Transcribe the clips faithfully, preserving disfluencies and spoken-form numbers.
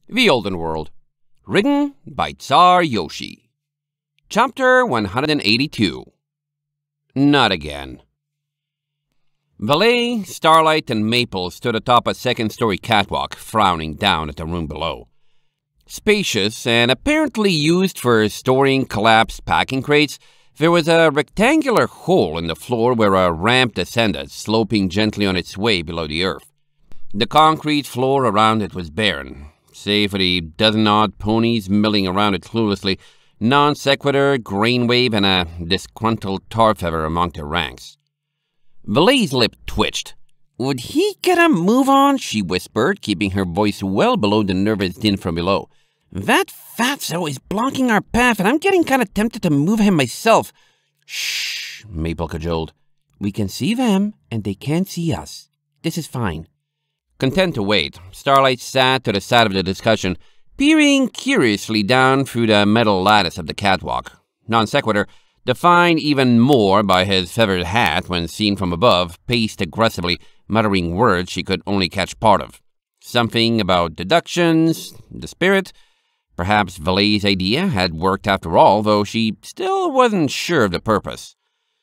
The Olden World. Written by Czar Yoshi. Chapter one hundred eighty-two. Not again. Valet, Starlight, and Maple stood atop a second-story catwalk, frowning down at the room below. Spacious and apparently used for storing collapsed packing crates, there was a rectangular hole in the floor where a ramp descended, sloping gently on its way below the earth. The concrete floor around it was barren, save for the dozen-odd ponies milling around it cluelessly, non sequitur, grain wave, and a disgruntled tar feather among their ranks. Valet's lip twitched. "Would he get a move on?" she whispered, keeping her voice well below the nervous din from below. "That fatso is blocking our path, and I'm getting kind of tempted to move him myself." "Shh," Maple cajoled. "We can see them, and they can't see us. This is fine." Content to wait, Starlight sat to the side of the discussion, peering curiously down through the metal lattice of the catwalk. Non sequitur, defined even more by his feathered hat when seen from above, paced aggressively, muttering words she could only catch part of. Something about deductions, the spirit. Perhaps Valet's idea had worked after all, though she still wasn't sure of the purpose.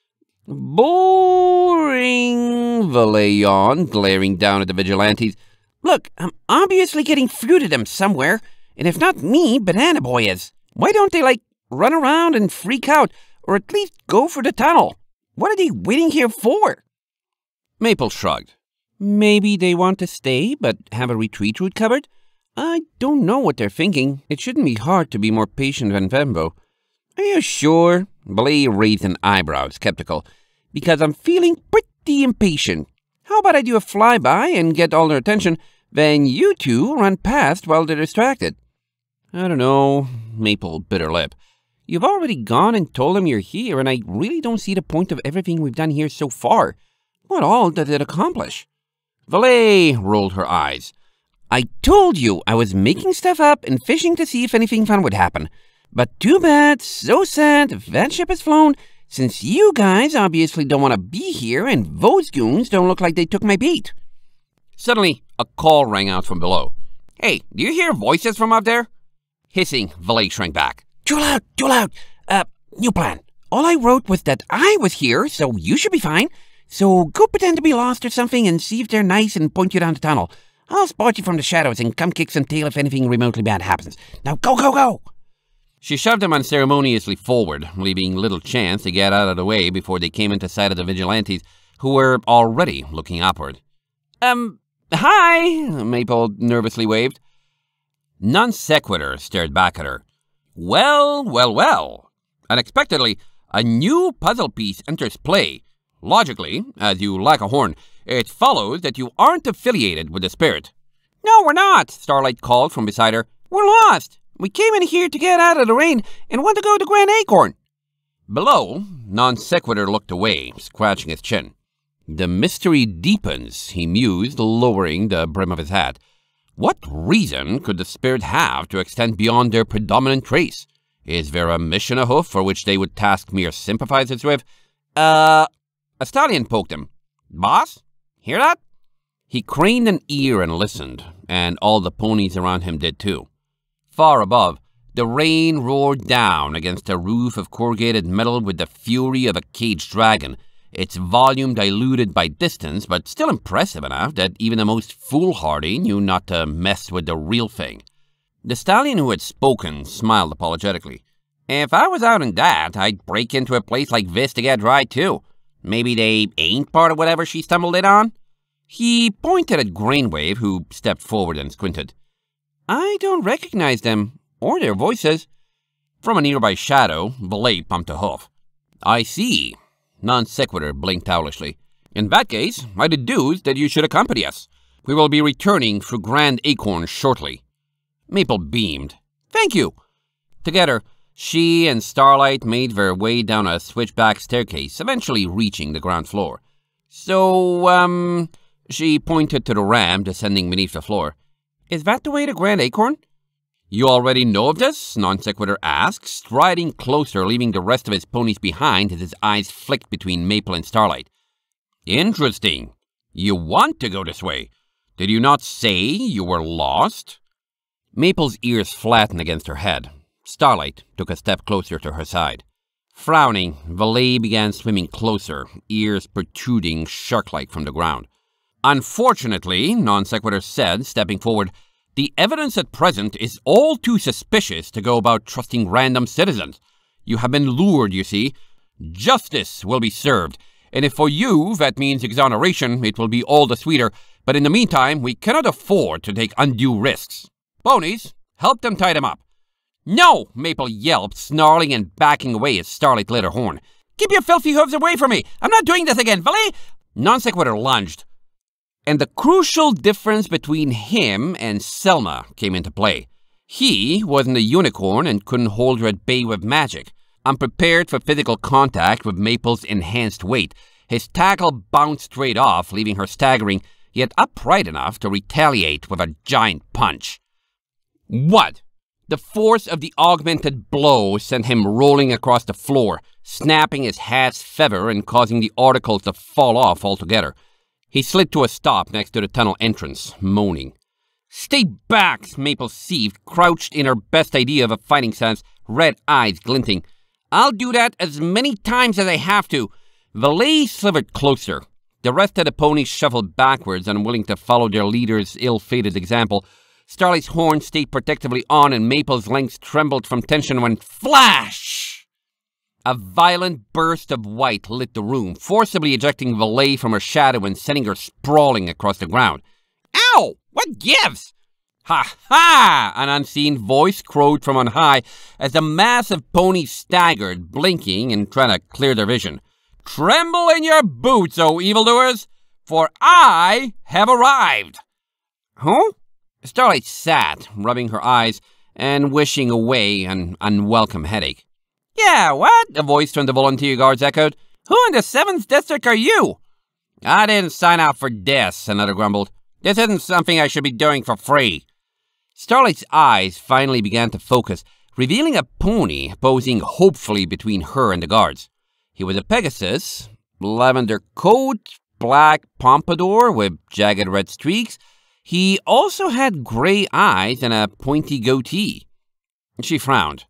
"Boring," Valet yawned, glaring down at the vigilantes. "Look, I'm obviously getting through to them somewhere, and if not me, Banana Boy is. Why don't they, like, run around and freak out, or at least go for the tunnel? What are they waiting here for?" Maple shrugged. "Maybe they want to stay, but have a retreat route covered? I don't know what they're thinking. It shouldn't be hard to be more patient than Fembo." "Are you sure?" Valet raised an eyebrow, skeptical. "Because I'm feeling pretty impatient. How about I do a flyby and get all their attention, then you two run past while they're distracted?" "I don't know," Maple bit her lip. "You've already gone and told them you're here, and I really don't see the point of everything we've done here so far. What all does it accomplish?" Valet rolled her eyes. "I told you I was making stuff up and fishing to see if anything fun would happen. But too bad, so sad, that ship has flown, since you guys obviously don't want to be here and those goons don't look like they took my bait." Suddenly, a call rang out from below. "Hey, do you hear voices from up there?" Hissing, Valet shrank back. "Too loud, too loud. Uh, new plan. All I wrote was that I was here, so you should be fine. So go pretend to be lost or something and see if they're nice and point you down the tunnel. I'll spot you from the shadows and come kick some tail if anything remotely bad happens. Now go, go, go!" She shoved them unceremoniously forward, leaving little chance to get out of the way before they came into sight of the vigilantes, who were already looking upward. Um, hi, Maple nervously waved. Non sequitur stared back at her. "Well, well, well. Unexpectedly, a new puzzle piece enters play. Logically, as you lack a horn, it follows that you aren't affiliated with the spirit." "No, we're not," Starlight called from beside her. "We're lost. We came in here to get out of the rain and want to go to Grand Acorn." Below, Non Sequitur looked away, scratching his chin. "The mystery deepens," he mused, lowering the brim of his hat. "What reason could the spirit have to extend beyond their predominant trace? Is there a mission ahoof for which they would task mere sympathizers with? Uh... A stallion poked him. "Boss? Hear that?" He craned an ear and listened, and all the ponies around him did too. Far above, the rain roared down against a roof of corrugated metal with the fury of a caged dragon, its volume diluted by distance, but still impressive enough that even the most foolhardy knew not to mess with the real thing. The stallion who had spoken smiled apologetically. "If I was out in that, I'd break into a place like this to get dry too. Maybe they ain't part of whatever she stumbled in on?" He pointed at Grainwave, who stepped forward and squinted. "I don't recognize them, or their voices." From a nearby shadow, Valet pumped a hoof. "I see." Non sequitur blinked owlishly. "In that case, I deduce that you should accompany us. We will be returning through Grand Acorn shortly." Maple beamed. "Thank you." Together, she and Starlight made their way down a switchback staircase, eventually reaching the ground floor. "So, um," she pointed to the ramp descending beneath the floor. "Is that the way to Grand Acorn?" "You already know of this?" Non Sequitur asked, striding closer, leaving the rest of his ponies behind as his eyes flicked between Maple and Starlight. "Interesting. You want to go this way. Did you not say you were lost?" Maple's ears flattened against her head. Starlight took a step closer to her side. Frowning, Valet began swimming closer, ears protruding shark-like from the ground. Unfortunately, Non Sequitur said, stepping forward, the evidence at present is all too suspicious to go about trusting random citizens. You have been lured, you see. Justice will be served, and if for you that means exoneration, it will be all the sweeter, but in the meantime, we cannot afford to take undue risks. Ponies, help them tie them up. No, Maple yelped, snarling and backing away as Starlight lit her horn. Keep your filthy hooves away from me! I'm not doing this again, Valet! Non Sequitur lunged. And the crucial difference between him and Selma came into play. He wasn't a unicorn and couldn't hold her at bay with magic. Unprepared for physical contact with Maple's enhanced weight, his tackle bounced straight off, leaving her staggering, yet upright enough to retaliate with a giant punch. What? The force of the augmented blow sent him rolling across the floor, snapping his hat's feather and causing the articles to fall off altogether. He slid to a stop next to the tunnel entrance, moaning. Stay back, Maple seethed, crouched in her best idea of a fighting stance, red eyes glinting. I'll do that as many times as I have to. Valet slithered closer. The rest of the ponies shuffled backwards, unwilling to follow their leader's ill-fated example. Starlight's horn stayed protectively on, and Maple's lengths trembled from tension when flash! A violent burst of white lit the room, forcibly ejecting Valet from her shadow and sending her sprawling across the ground. Ow! What gives? Ha ha! An unseen voice crowed from on high as the mass of ponies staggered, blinking and trying to clear their vision. Tremble in your boots, O evildoers, for I have arrived! Huh? Starlight sat, rubbing her eyes and wishing away an unwelcome headache. Yeah, what? A voice from the volunteer guards echoed. Who in the seventh district are you? I didn't sign up for this, another grumbled. This isn't something I should be doing for free. Starlight's eyes finally began to focus, revealing a pony posing hopefully between her and the guards. He was a Pegasus, lavender coat, black pompadour with jagged red streaks. He also had gray eyes and a pointy goatee. She frowned.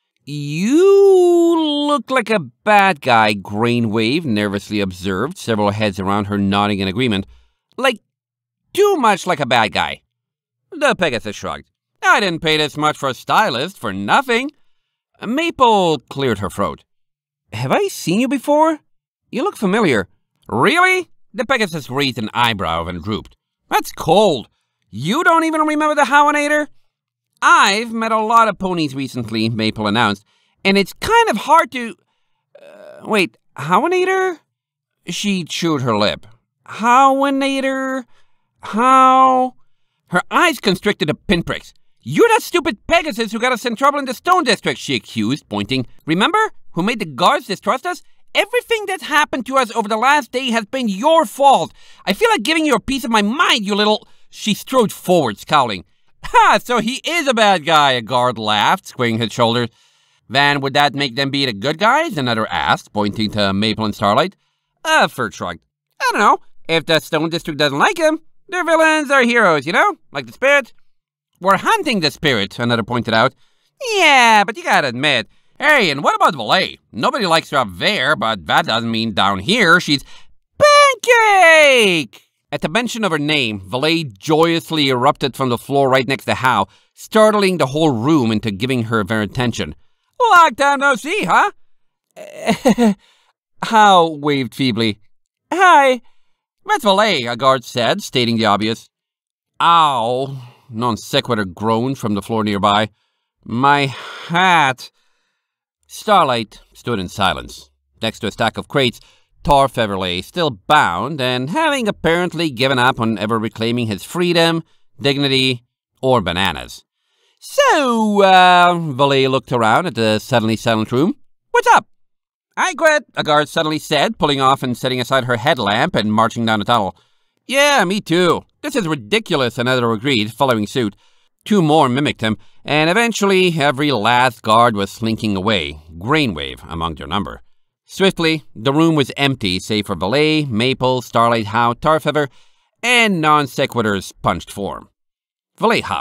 You look like a bad guy, Grainwave nervously observed, several heads around her nodding in agreement. Like, too much like a bad guy. The Pegasus shrugged. I didn't pay this much for a stylist for nothing. Maple cleared her throat. Have I seen you before? You look familiar. Really? The Pegasus raised an eyebrow and drooped. That's cold. You don't even remember the Howanator? I've met a lot of ponies recently, Maple announced, and it's kind of hard to... Uh, wait, Howanator? She chewed her lip. Howanator? How? Her eyes constricted to pinpricks. You're that stupid Pegasus who got us in trouble in the Stone District, she accused, pointing. Remember? Who made the guards distrust us? Everything that's happened to us over the last day has been your fault. I feel like giving you a piece of my mind, you little... She strode forward, scowling. Ha! So he is a bad guy, a guard laughed, squaring his shoulders. Van, would that make them be the good guys? Another asked, pointing to Maple and Starlight. Uh, Fur shrugged. I don't know. If the Stone District doesn't like him, they're villains, they're heroes, you know? Like the spirit. We're hunting the spirit, another pointed out. Yeah, but you gotta admit... Hey, and what about Valet? Nobody likes her up there, but that doesn't mean down here she's... Pancake! At the mention of her name, Valet joyously erupted from the floor right next to How, startling the whole room into giving her their attention. Long time no see, huh? How waved feebly. Hi. That's Valet, a guard said, stating the obvious. Ow. Non sequitur groaned from the floor nearby. My hat. Starlight stood in silence, next to a stack of crates. Tar Featherley, still bound, and having apparently given up on ever reclaiming his freedom, dignity, or bananas. So, uh, Valet looked around at the suddenly silent room. What's up? I quit, a guard suddenly said, pulling off and setting aside her headlamp and marching down the tunnel. Yeah, me too. This is ridiculous, another agreed, following suit. Two more mimicked him, and eventually every last guard was slinking away, Grainwave among their number. Swiftly, the room was empty save for Valet, Maple, Starlight, How, Tarfeather, and Non Sequitur's punched form. Valet huffed,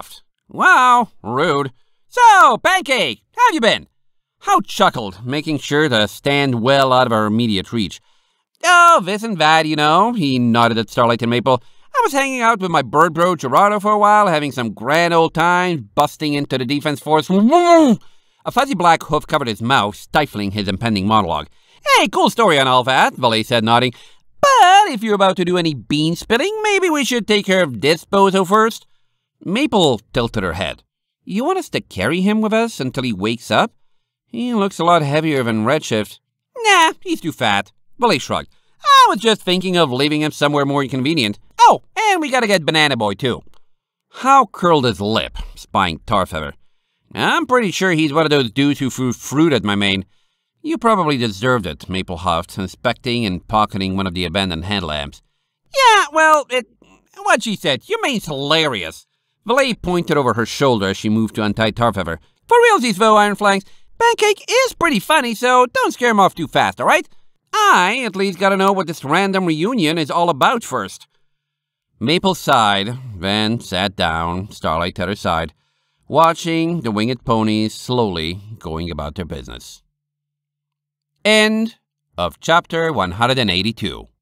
Wow, rude. So, Pancake, how have you been? How chuckled, making sure to stand well out of our immediate reach. Oh, this and that, you know, he nodded at Starlight and Maple. I was hanging out with my bird bro Gerardo for a while, having some grand old times, busting into the defense force. A fuzzy black hoof covered his mouth, stifling his impending monologue. Hey, cool story on all that, Valet said, nodding. But if you're about to do any bean spitting, maybe we should take care of this bozo first. Maple tilted her head. You want us to carry him with us until he wakes up? He looks a lot heavier than Redshift. Nah, he's too fat. Valet shrugged. I was just thinking of leaving him somewhere more convenient. Oh, and we gotta get Banana Boy, too. Hal curled his lip, spying Tarfeather. I'm pretty sure he's one of those dudes who threw fruit at my mane. You probably deserved it, Maple huffed, inspecting and pocketing one of the abandoned hand lamps. Yeah, well, it... what she said. Your mane's hilarious. Valet pointed over her shoulder as she moved to untie Tarfeather. For realsies, though, Iron Flanks, Pancake is pretty funny, so don't scare him off too fast, all right? I at least gotta know what this random reunion is all about first. Maple sighed, then sat down, Starlight at her side, watching the winged ponies slowly going about their business. End of chapter one hundred eighty-two.